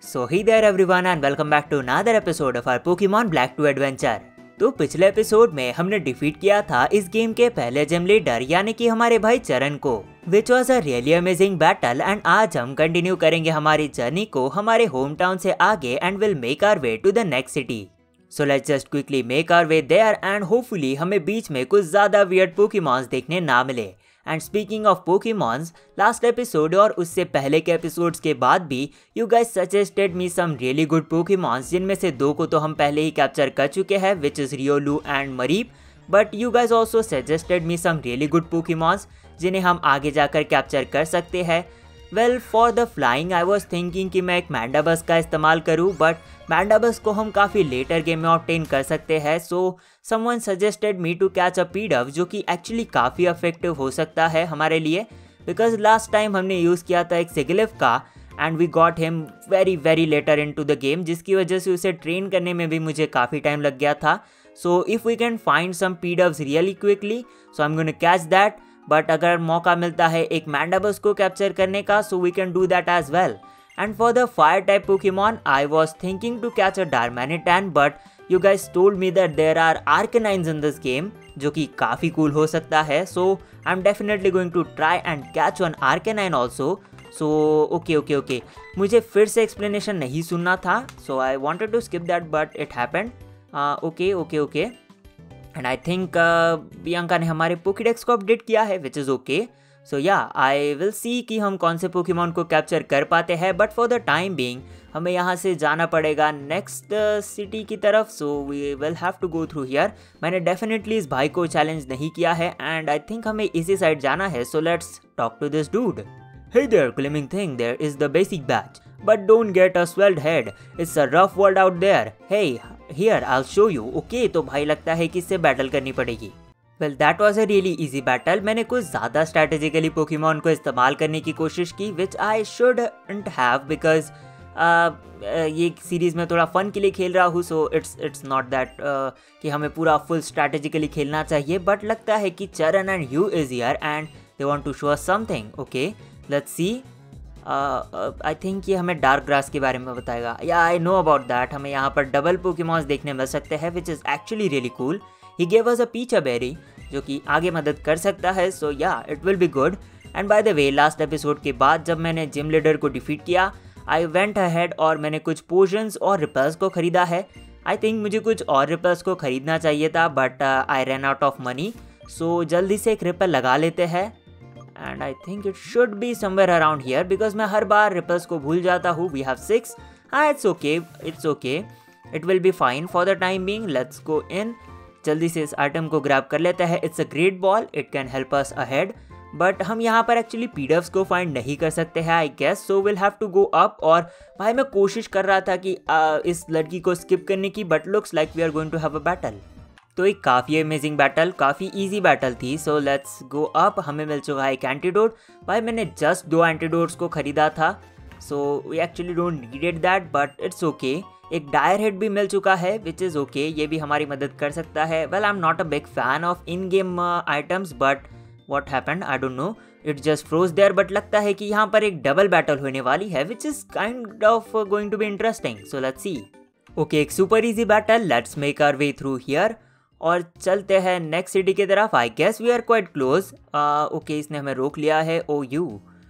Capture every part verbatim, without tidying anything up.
So hey there everyone and welcome back to another episode of our Pokemon Black two Adventure। तो पिछले episode में हमने defeat किया था इस गेम के पहले जिम लीडर यानी कि हमारे भाई चरण को, which was a really amazing battle. And आज हम कंटिन्यू करेंगे हमारी जर्नी को हमारे होम टाउन से आगे and will make our way to the next city. So let's just quickly make our way there and hopefully हमें बीच में कुछ ज्यादा वियर्ड पोकेमॉन्स देखने ना मिले। And speaking of Pokemons, last episode और उससे पहले के एपिसोड्स के बाद भी you guys suggested me some really good Pokemons, जिनमें से दो को तो हम पहले ही कैप्चर कर चुके हैं which is Riolu and Mareep, but you guys also suggested me some really good Pokemons जिन्हें हम आगे जाकर कैप्चर कर सकते हैं। Well for the flying I was thinking कि मैं एक मैंडाबस का इस्तेमाल करूँ, बट मैंडाबस को हम काफ़ी लेटर गेम में ऑब्टेन कर सकते हैं। So someone suggested me to catch a Pidove, जो कि एक्चुअली काफ़ी इफेक्टिव हो सकता है हमारे लिए, बिकॉज लास्ट टाइम हमने यूज़ किया था एक सिगिलिफ का and we got him very very later into the game, जिसकी वजह से उसे ट्रेन करने में भी मुझे काफ़ी टाइम लग गया था। So if we can find some Pidoves really quickly so I am gonna catch that. But अगर मौका मिलता है एक मैंडाबस को कैप्चर करने का so we can do that as well. And for the fire type Pokemon I was thinking to catch a Darmanitan, but you guys told me that there are Arcanines in this game, जो कि काफ़ी cool हो सकता है। So I am definitely going to try and catch one Arcanine also. So okay okay okay मुझे फिर से explanation नहीं सुनना था, so I wanted to skip that but it happened. Okay okay okay and I think Priyanka ने हमारे Pokedex को update किया है which is okay. So yeah I will see कि हम कौन से पोकेमॉन को कैप्चर कर पाते हैं, but for the time being हमें यहाँ से जाना पड़ेगा नेक्स्ट सिटी की तरफ। So we will have to go through here. मैंने डेफिनेटली इस भाई को चैलेंज नहीं किया है एंड आई थिंक हमें इसी साइड जाना है। So let's talk to this dude. Hey there, claiming thing, there is the basic badge. But don't get a swelled head. It's a rough world out there. Hey, here, I'll show you. Okay, तो भाई लगता है कि इससे battle करनी पड़ेगी। Well, that was a really easy battle. मैंने कुछ ज़्यादा स्ट्रैटेजिकली पोकेमॉन को इस्तेमाल करने की कोशिश की, which I shouldn't have because uh, uh, ये सीरीज़ में थोड़ा फन के लिए खेल रहा हूँ, so it's it's not that uh, कि हमें पूरा फुल स्ट्रैटेजिकली खेलना चाहिए। बट लगता है कि Charan and you is here and they want to show us something. Okay. Let's see. I think ये हमें डार्क ग्रास के बारे में बताएगा। या आई नो अबाउट दैट। हमें यहाँ पर डबल पोकेमॉन्स देखने मिल सकते हैं which is actually really cool. He gave us a Pecha berry जो कि आगे मदद कर सकता है, so yeah it will be good. And by the way last episode के बाद जब मैंने जिम लीडर को डिफीट किया आई वेंट अहेड और मैंने कुछ पोशंस और रिपल्स को ख़रीदा है। आई थिंक मुझे कुछ और रिपल्स को ख़रीदना चाहिए था but I ran out of money, so जल्दी से एक रिपल लगा लेते हैं। And I think it should be somewhere around here because मैं हर बार रिपल्स को भूल जाता हूँ। We have six. हाँ it's okay it's okay it will be fine for the time being. Let's go in. जल्दी से इस आइटम को ग्रैब कर लेते हैं। It's a great ball, it can help us ahead, but हम यहाँ पर एक्चुअली पीडव्स को फाइंड नहीं कर सकते हैं I guess, so will have to go up. और भाई मैं कोशिश कर रहा था कि आ, इस लड़की को स्किप करने की, but looks like we are going to have a battle. तो एक काफ़ी अमेजिंग बैटल, काफ़ी इजी बैटल थी। So let's go up. हमें मिल चुका है एक एंटीडोट। भाई मैंने जस्ट दो एंटीडोट्स को ख़रीदा था, so we actually don't needed that but it's okay. एक डायर हेड भी मिल चुका है विच इज़ ओके, ये भी हमारी मदद कर सकता है। Well I am not a big fan of in game items but what happened I don't know, it just froze there. But लगता है कि यहाँ पर एक डबल बैटल होने वाली है which is kind of going to be interesting. So let's see. Okay एक super easy battle, let's make our way through here और चलते हैं नेक्स्ट सिटी की तरफ। I guess we are quite close. Okay इसने हमें रोक लिया है। Oh you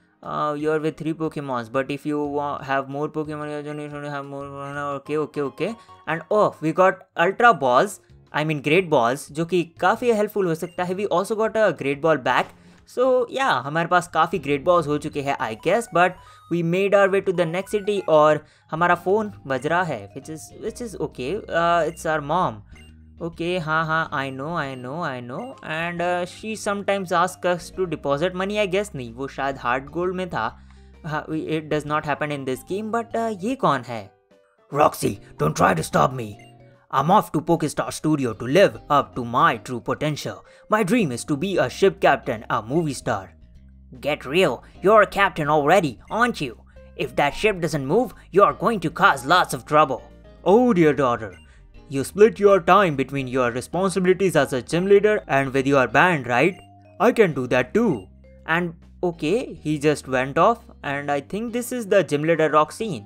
you are with three Pokemons but if you have more Pokemon have more. Okay okay okay and oh we got ultra balls, I mean great balls, जो कि काफ़ी helpful हो सकता है। We also got a great ball back. So yeah हमारे पास काफ़ी great balls हो चुके हैं I guess, but we made our way to the next city और हमारा फ़ोन बज रहा है which is which is okay. It's our mom. Okay हाँ हाँ I know I know I know and she sometimes ask us to deposit money. I guess नहीं, वो शायद हार्ड गोल्ड में था। It does not happen in this game. But ये कौन है? Roxy, don't try to stop me. I'm off to Pokestar Studio to live up to my true potential. My dream is to be a ship captain, a movie star. Get real, you're a captain already, aren't you? If that ship doesn't move, you're going to cause lots of trouble. Oh dear daughter, you split your time between your responsibilities as a gym leader and with your band, right? I can do that too. And okay, he just went off and I think this is the gym leader Roxine.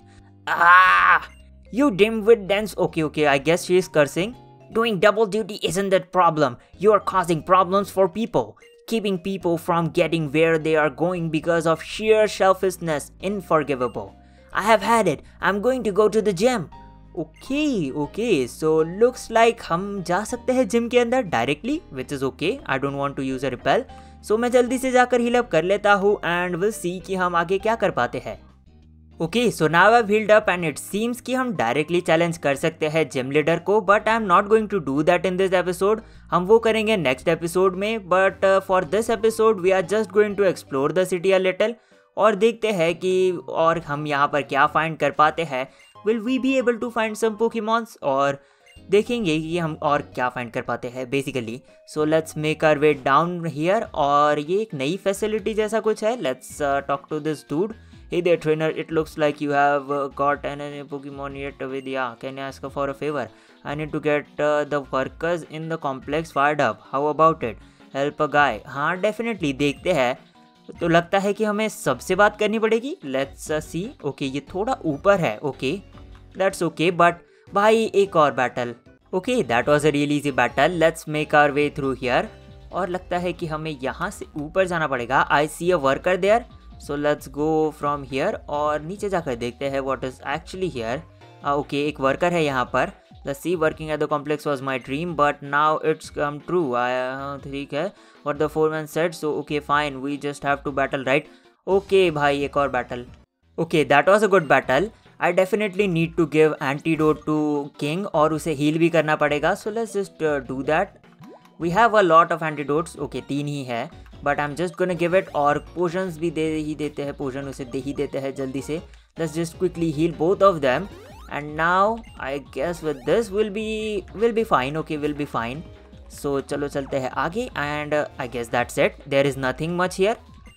Ah! You dim-wit dance. Okay, okay, I guess she is cursing. Doing double duty isn't that problem. You are causing problems for people. Keeping people from getting where they are going because of sheer selfishness. Unforgivable. I have had it. I'm going to go to the gym. Okay, okay. So looks like हम जा सकते हैं gym के अंदर directly, which is okay. I don't want to use a repel. So मैं जल्दी से जाकर heal up कर लेता हूँ and we'll see कि हम आगे क्या कर पाते हैं. Okay, so now I've healed up and it seems कि हम directly challenge कर सकते हैं जिम लीडर को, but I'm not going to do that in this episode. हम वो करेंगे next episode में, but uh, for this episode we are just going to explore the city a little और देखते हैं कि और हम यहाँ पर क्या find कर पाते हैं. Will we be able to find some Pokemons और देखेंगे कि हम और क्या find कर पाते हैं basically. So let's make our way down here और ये एक नई facility जैसा कुछ है. Let's uh, talk to this dude. Hey there trainer, it looks like you have uh, got an any Pokemon yet with ya. Can I ask for a favor? I need to get uh, the workers in the complex fired up. How about it? Help a guy. हाँ definitely देखते हैं. तो लगता है कि हमें सबसे बात करनी पड़ेगी. Let's uh, see. Okay ये थोड़ा ऊपर है. Okay that's okay but भाई एक और battle. Okay that was a really easy battle. Let's make our way through here. और लगता है कि हमें यहाँ से ऊपर जाना पड़ेगा. I see a worker there. So let's go from here और नीचे जाकर देखते हैं what is actually here. uh, okay एक worker है यहाँ पर. Let's see, working at the complex was my dream but now it's come true. uh, ठीक है what the foreman said. So okay fine, we just have to battle right. Okay भाई एक और battle. Okay that was a good battle. I definitely need to give antidote to King और उसे heal भी करना पड़ेगा. So let's just uh, do that. We have a lot of antidotes. Okay तीन ही है but I am just gonna give it और potions भी दे ही देते हैं. पोशन उसे दे ही देते हैं जल्दी से. Let's just quickly heal both of them and now I guess with this will be will be fine. Okay will be fine. So चलो चलते हैं आगे and I guess that's it. There is nothing much here.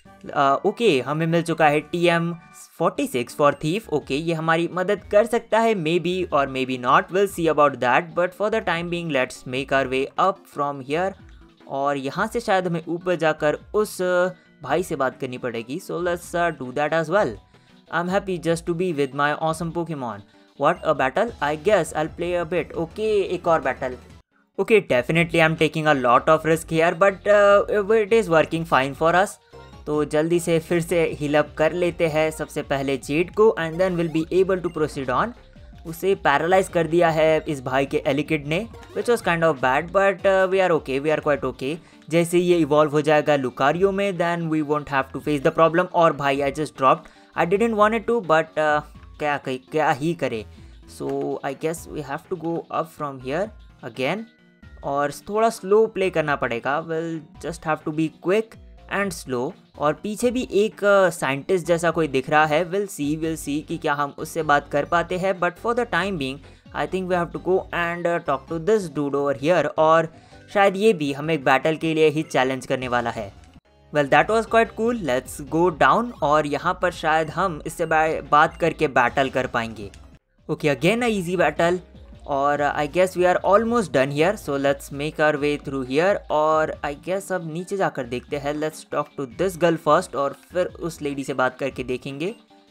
Okay हमें मिल चुका है T M forty six for thief. Okay ये हमारी मदद कर सकता है मे बी और maybe not. Will see about that but for the time being let's make our way up from here और यहाँ से शायद हमें ऊपर जाकर उस भाई से बात करनी पड़ेगी. So let's do that as well. I am happy just to be with my awesome Pokemon. What a battle. I guess I will play a bit. Okay एक और battle. Okay definitely I am taking a lot of risk here but it is working fine for us. तो जल्दी से फिर से heal up कर लेते हैं सबसे पहले जेड को and then will be able to proceed on. उसे पैरालाइज कर दिया है इस भाई के एलिकिड ने which was kind of bad but we are okay we are quite okay. जैसे ये इवॉल्व हो जाएगा लुकारियो में then we won't have to face the problem. और भाई I just dropped. I didn't want it to but क्या क्या ही करे. So I guess we have to go up from here again और थोड़ा स्लो प्ले करना पड़ेगा. Will just have to be quick and slow. और पीछे भी एक साइंटिस्ट uh, जैसा कोई दिख रहा है. विल सी विल सी कि क्या हम उससे बात कर पाते हैं but for the time being I think we have to go and talk to this dude over here. और शायद ये भी हमें एक बैटल के लिए ही चैलेंज करने वाला है. Well that was quite cool. Let's go down और यहाँ पर शायद हम इससे बात करके बैटल कर पाएंगे. Okay again a easy battle और I guess we are almost done here. So let's make our way through here और आई गेस अब नीचे जाकर देखते हैं. Let's talk to this girl first और फिर उस लेडी से बात करके देखेंगे.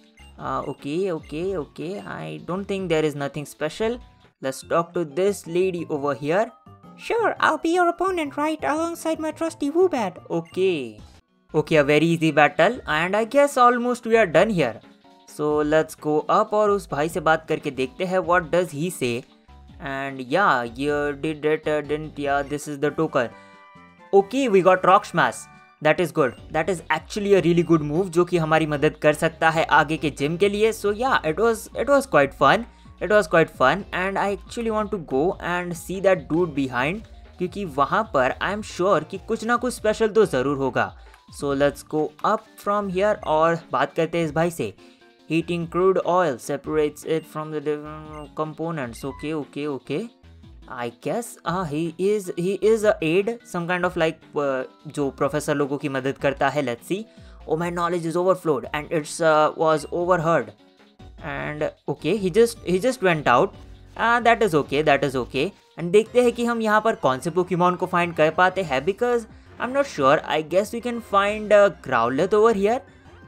Okay okay okay I don't think there is nothing special. Let's talk to this lady over here. Sure, I'll be your opponent right alongside my trusty Woobat. Okay. Okay, a very easy battle and I guess almost we are done here. So let's go up और उस भाई से बात करके देखते हैं what does he say. And yeah, you did it, uh, didn't yeah, this is the token. Okay, we got Rock Smash. That is good. That is actually a really good move जो कि हमारी मदद कर सकता है आगे के gym के लिए. So yeah, it was it was quite fun. It was quite fun and I actually want to go and see that dude behind क्योंकि वहाँ पर I am sure कि कुछ ना कुछ स्पेशल तो ज़रूर होगा. So let's go up from here और बात करते हैं इस भाई से. Heating crude oil separates it from the different components. Okay, okay, okay. I guess uh, he is he is a aid, some kind of like uh, जो professor लोगों की मदद करता है. Let's see. Oh, my knowledge is overflowed and it's uh, was overheard. And okay, he just he just went out. Uh, that is okay, that is okay. And देखते हैं कि हम यहाँ पर कौन से पोकेमॉन को फाइंड कर पाते हैं because I'm not sure. I guess we can find a Growlithe over here.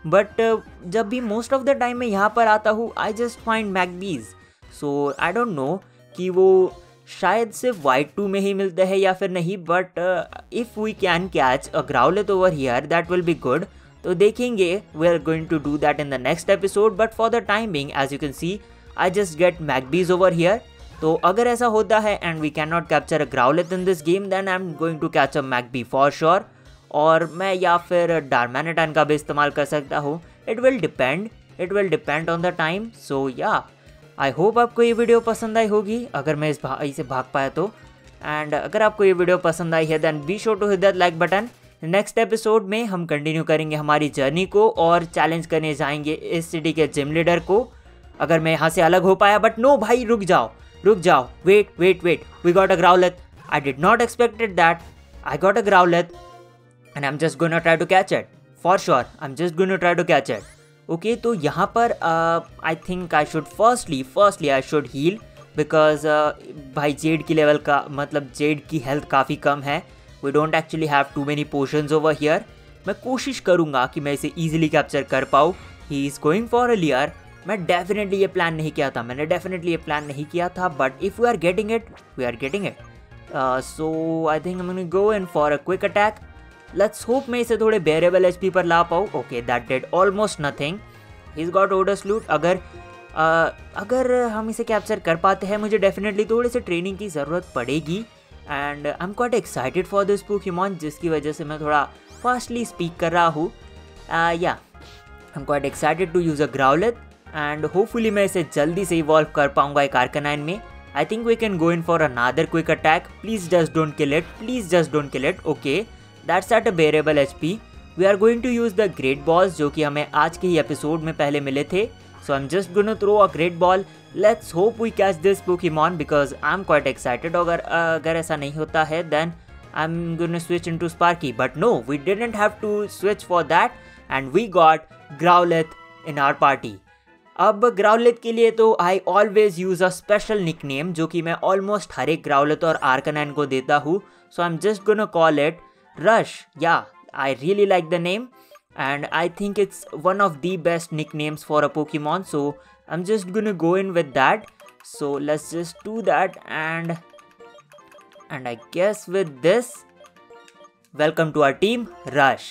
But जब भी मोस्ट ऑफ द टाइम मैं यहाँ पर आता हूँ I just find Magbys. So I don't know कि वो शायद सिर्फ वाइट टू में ही मिलते हैं या फिर नहीं, but if we can catch a Growlithe over here that will be good. तो देखेंगे, we are going to do that in the next episode. But for the time being as you can see I just get Magbys over here. तो अगर ऐसा होता है and we can not capture a Growlithe in this game then I am going to catch a Magby for sure. और मैं या फिर डार्मेनेटान का भी इस्तेमाल कर सकता हूँ. It will depend it will depend on the time. So yeah I hope आपको ये वीडियो पसंद आई होगी अगर मैं इस भाई से भाग पाया तो. एंड अगर आपको ये वीडियो पसंद आई है then be sure to hit that like button. Next episode में हम कंटिन्यू करेंगे हमारी जर्नी को और चैलेंज करने जाएंगे इस सिटी के जिम लीडर को. अगर मैं यहाँ से अलग हो पाया, बट नो भाई रुक जाओ रुक जाओ wait wait wait we got a Growlithe. I did not expected that. I got a Growlithe and I'm just gonna try to catch it. For sure, I'm just gonna try to catch it. Okay, तो यहाँ पर uh, I think I should firstly, firstly I should heal because uh, भाई Z की level का मतलब Z की health काफ़ी कम है. We don't actually have too many potions over here. मैं कोशिश करूँगा कि मैं इसे easily कैप्चर कर पाऊँ. He is going for a leer. मैं डेफिनेटली ये प्लान नहीं किया था मैंने डेफिनेटली ये प्लान नहीं किया था but if we are getting it we are getting it. So I think I am go in for a quick attack. Let's hope मैं इसे थोड़े बेरेबल एचपी पर ला पाऊँ. Okay that did almost nothing. He is got odds loot. अगर uh, अगर हम इसे कैप्चर कर पाते हैं मुझे डेफिनेटली थोड़ी सी ट्रेनिंग की ज़रूरत पड़ेगी. And I am quite excited for this Pokemon जिसकी वजह से मैं थोड़ा फास्टली स्पीक कर रहा हूँ. Yeah I am quite excited to use a Growlithe and hopefully मैं इसे जल्दी से इवॉल्व कर पाऊँगा एक आर्कानाइन में. I think we can go in for another quick attack. Please just don't kill it please just don't kill it. Okay that's at a bearable H P. We are going to use the great balls जो कि हमें आज के ही episode में पहले मिले थे. So I am just gonna throw a great ball. Let's hope we catch this Pokemon because I am quite excited. अगर अगर ऐसा नहीं होता है then I am gonna switch into Sparky. But no we didn't have to switch for that and we got Growlithe in our party. अब Growlithe के लिए तो I always use a special nickname जो कि मैं ऑलमोस्ट हर एक ग्राउलेट और आर्कानाइन को देता हूँ. So I am just gonna call it Rush. Yeah, I really like the name and I think it's one of the best nicknames for a Pokemon. So I'm just gonna go in with that. So let's just do that and and I guess with this, welcome to our team, Rush.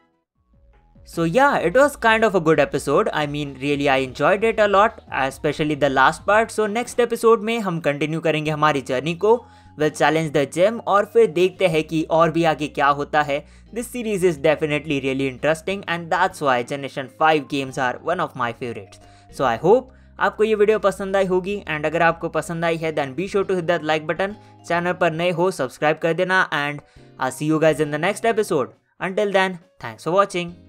So yeah, it was kind of a good episode. I mean, really I enjoyed it a lot, especially the last part. So next episode में हम continue करेंगे हमारी journey को. We'll challenge the gym और फिर देखते हैं कि और भी आगे क्या होता है. This series is definitely really interesting and that's why Generation five games are one of my favorites. So I hope आपको ये वीडियो पसंद आई होगी एंड अगर आपको पसंद आई है then be sure to hit that like button. Channel पर नए हो सब्सक्राइब कर देना and I'll see you guys in the next episode. Until then, thanks for watching.